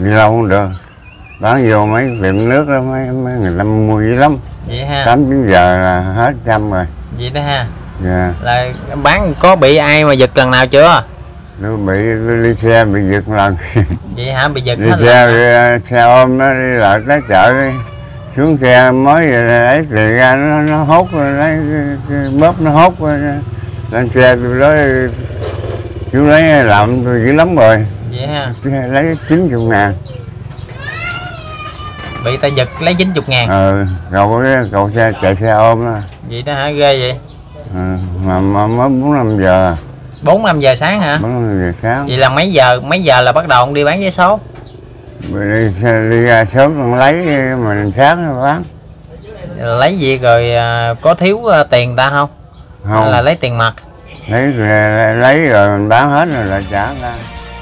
đi lâu không được, bán vô mấy tiệm nước đó mấy người ta mua dữ lắm. Vậy ha. 8-9 giờ là hết trăm rồi. Vậy đó ha. Dạ. Là bán có bị ai mà giật lần nào chưa? Nó bị đi xe bị giật lần. Vậy hả? Bị giật đi hết xe ôm nó đi lại tới chợ đi. Xuống xe mới lấy tiền ra nó hốt lấy cái bóp nó hốt lên xe tôi nói chú lấy làm tôi dữ lắm rồi. Vậy ha. Lấy 90.000. Bị ta giật lấy 90.000. Cậu xe chạy xe ôm đó. Vậy đó hả? Ghê vậy. Mà mới 4-5 giờ. 4-5 giờ sáng hả? 4-5 giờ sáng. Vậy là mấy giờ là bắt đầu ông đi bán vé số? Đi ra sớm lấy mà sáng nó bán. Lấy gì rồi có thiếu tiền ta không? Không. Hay là lấy tiền mặt? Lấy rồi mình bán hết rồi lại trả ra.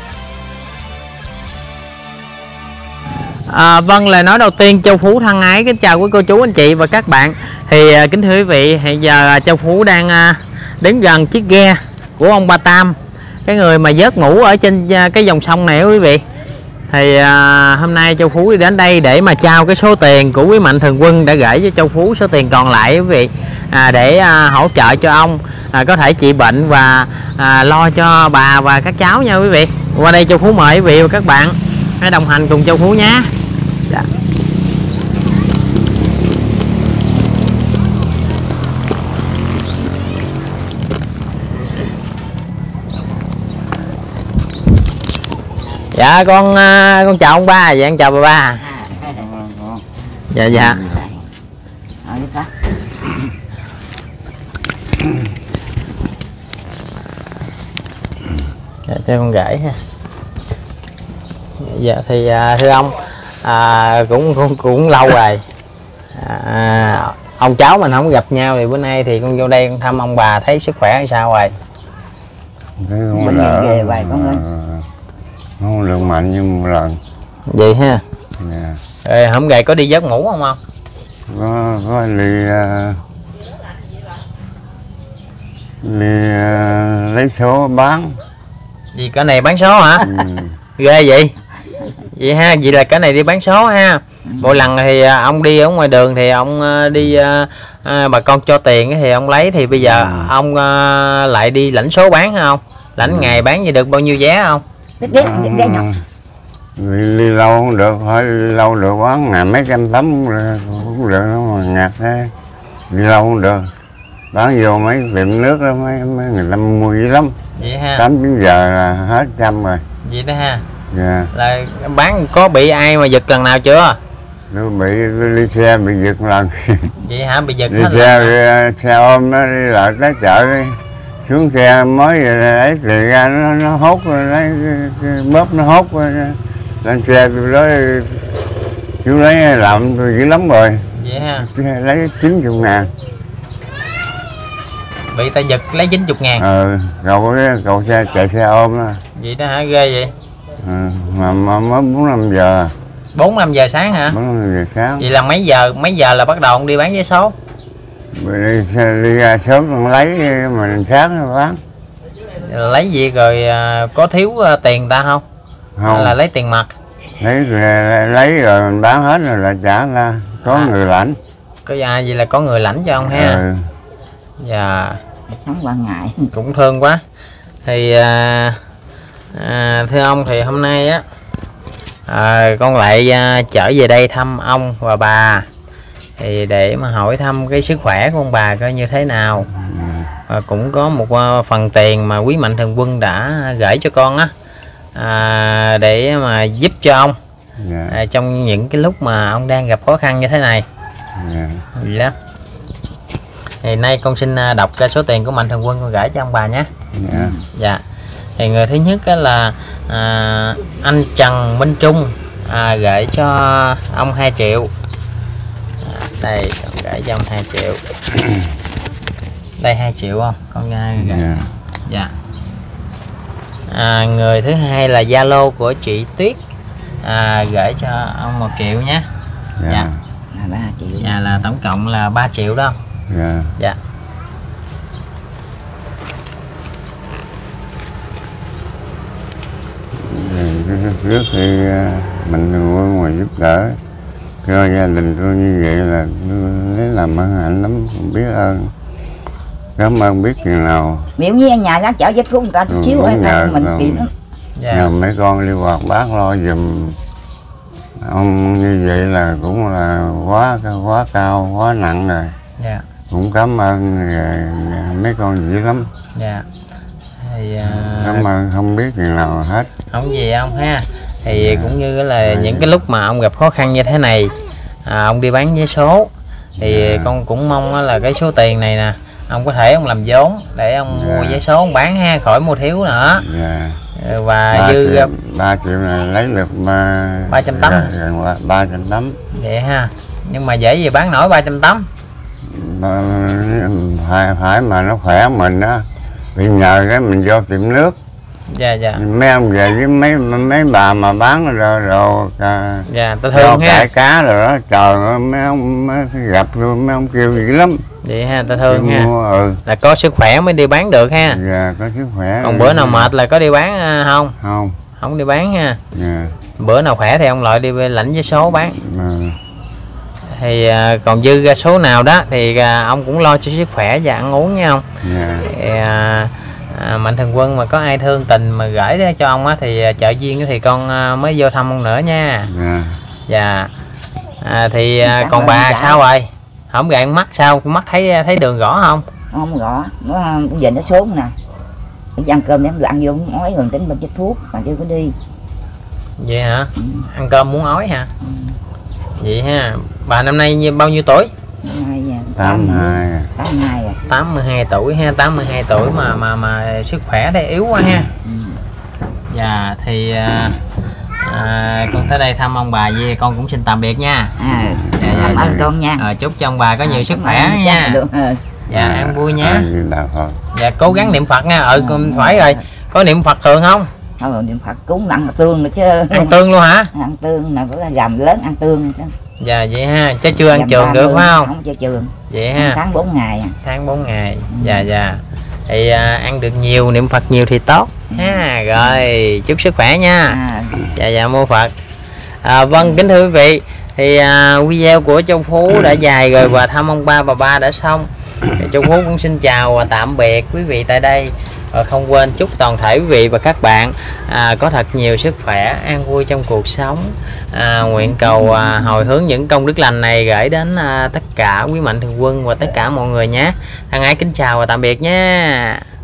Vâng, lời nói đầu tiên Châu Phú thân ái kính chào quý cô chú anh chị và các bạn. Thì kính thưa quý vị, hiện giờ Châu Phú đang đến gần chiếc ghe của ông Ba Tam, cái người mà vớt ngủ ở trên cái dòng sông này quý vị. Thì hôm nay Châu Phú đi đến đây để mà trao cái số tiền của quý mạnh thường quân đã gửi cho Châu Phú, số tiền còn lại quý vị, để hỗ trợ cho ông có thể trị bệnh và lo cho bà và các cháu nha quý vị. Qua đây Châu Phú mời quý vị và các bạn hãy đồng hành cùng Châu Phú nhé. Dạ. Dạ con chào ông ba. Dạ con chào bà ba. Dạ dạ. Dạ, cho con gửi ha. Dạ thì thưa ông, cũng lâu rồi, ông cháu mình không gặp nhau thì bữa nay thì con vô đây con thăm ông bà thấy sức khỏe hay sao rồi? Mình về vài con ơi. Không được mạnh như một lần. Vậy ha. Yeah. Hôm gầy có đi giấc ngủ không? Có đi lấy số bán. Gì cái này bán số hả? Ghê vậy. Vậy ha, vậy là cái này đi bán số ha. Mỗi lần thì ông đi ở ngoài đường thì ông đi bà con cho tiền thì ông lấy, thì bây giờ ông lại đi lãnh số bán hả không? Lãnh ngày bán gì được bao nhiêu vé không? Đi lâu không được, phải đi lâu được bán ngày mấy trăm tấm cũng được, nó mà ngặt thế. Đi lâu không được, bán vô mấy tiệm nước đó mấy người ta mua dữ lắm. Vậy ha. 8-9 giờ là hết trăm rồi. Vậy đó ha. Dạ. Là bán có bị ai mà giật lần nào chưa? Nó bị đi xe bị giật lần. Vậy hả? Bị giật đi hết xe ôm nó đi lại tới chợ đi. Xuống xe mới lấy tiền ra nó hốt lấy cái bóp nó hốt lên xe tôi nói chú lấy làm tôi dữ lắm rồi. Vậy ha. Lấy 90.000. Bị ta giật lấy 90.000. Cậu xe chạy xe ôm đó. Vậy đó hả? Ghê vậy. Mà mới 4-5 giờ. 4-5 giờ sáng hả? 4-5 giờ sáng. Vậy là mấy giờ là bắt đầu ông đi bán vé số? Đi ra sớm lấy mà sáng nó bán. Lấy gì rồi có thiếu tiền ta không? Không. Hay là lấy tiền mặt? Lấy rồi mình bán hết rồi là trả ra. Có người lãnh. Có vậy là có người lãnh cho ông ha. Dạ. Sống qua ngày cũng thương quá. Thì thưa ông, thì hôm nay á con lại trở về đây thăm ông và bà, thì để mà hỏi thăm cái sức khỏe của ông bà coi như thế nào. Và cũng có một phần tiền mà quý mạnh thường quân đã gửi cho con á, để mà giúp cho ông trong những cái lúc mà ông đang gặp khó khăn như thế này. Vậy đó. Thì nay con xin đọc cái số tiền của mạnh thường quân con gửi cho ông bà nhé. Dạ. Thì người thứ nhất là anh Trần Minh Trung gửi cho ông 2 triệu. Đây con gửi cho ông 2 triệu. Đây 2 triệu không? Con gửi. Dạ. Người thứ hai là Zalo của chị Tuyết, gửi cho ông 1 triệu nhé. Dạ. 3 triệu. Dạ, là tổng cộng là 3 triệu đó. Dạ. Trước thì mình thường mà giúp đỡ cho gia đình tôi như vậy là lấy làm ơn hạnh lắm, biết ơn, cảm ơn biết chừng nào. Nếu như nhà ra chợ vết thuốc người ta chút xíu ấy mình tìm nó. Nhờ mấy con đi quạt bác lo giùm ông như vậy là cũng là quá cao, quá nặng rồi. Dạ. Cũng cảm ơn mấy con dữ lắm. Dạ. Thì cảm ơn không biết chừng nào hết. không gì ông ha. Thì cũng như là những cái lúc mà ông gặp khó khăn như thế này, ông đi bán vé số thì con cũng mong là cái số tiền này nè ông có thể ông làm vốn để ông mua vé số ông bán ha, khỏi mua thiếu nữa. Và dư 3 triệu này lấy được 300 tấm, gần 300 tấm vậy ha. Nhưng mà dễ gì bán nổi 300 tấm, phải mà nó khỏe mình đó, bị nhờ cái mình vô tiệm nước. Dạ dạ. Mấy ông về với mấy bà mà bán rồi dạ, ta thương ha, cá rồi đó, trời ơi mấy ông gặp rồi mấy ông kêu dữ lắm. vậy ha, ta thương ha. Mua, là có sức khỏe mới đi bán được ha. Dạ, có sức khỏe. Còn bữa nào mệt là có đi bán không? Không đi bán ha. Bữa nào khỏe thì ông lại đi lãnh vé số bán. Thì còn dư ra số nào đó thì ông cũng lo cho sức khỏe và ăn uống nha ông. Thì, Mạnh Thường Quân mà có ai thương tình mà gửi cho ông á thì chợ Duyên thì con mới vô thăm ông nữa nha. Dạ. Thì còn bà sao rồi? Không gạn mắt sao? Mắt thấy đường rõ không? Không rõ, nó giờ nó xuống nè. Ăn cơm để ăn vô muốn ói rồi tính bên chích thuốc mà chưa có đi. Vậy hả? Ăn cơm muốn ói hả? Vậy ha. Bà năm nay bao nhiêu tuổi? 82 tuổi ha, 82 tuổi mà sức khỏe đây yếu quá ha. Dạ thì con tới đây thăm ông bà với con cũng xin tạm biệt nha. Cảm ơn con nha. Chúc cho ông bà có nhiều sức khỏe nha. Dạ ăn vui nha. Dạ cố gắng niệm Phật nha. Phải rồi. Có niệm Phật thường không? Niệm Phật cúng ăn tương nữa chứ. Ăn tương luôn hả? Ăn tương là bữa gầm lớn ăn tương chứ. Dạ vậy ha, chứ chưa ăn trường được phải không? Không chơi trường. Vậy ha. Tháng 4 ngày. Tháng 4 ngày. Dạ dạ. Thì ăn được nhiều, niệm Phật nhiều thì tốt ha. Rồi chúc sức khỏe nha. Dạ dạ mô Phật. Vâng kính thưa quý vị, thì video của Châu Phú đã dài rồi và thăm ông ba bà ba đã xong. Thì Châu Phú cũng xin chào và tạm biệt quý vị tại đây. Và không quên chúc toàn thể quý vị và các bạn có thật nhiều sức khỏe, an vui trong cuộc sống. Nguyện cầu hồi hướng những công đức lành này gửi đến tất cả quý Mạnh Thường Quân và tất cả mọi người nhé. Thân ái kính chào và tạm biệt nhé.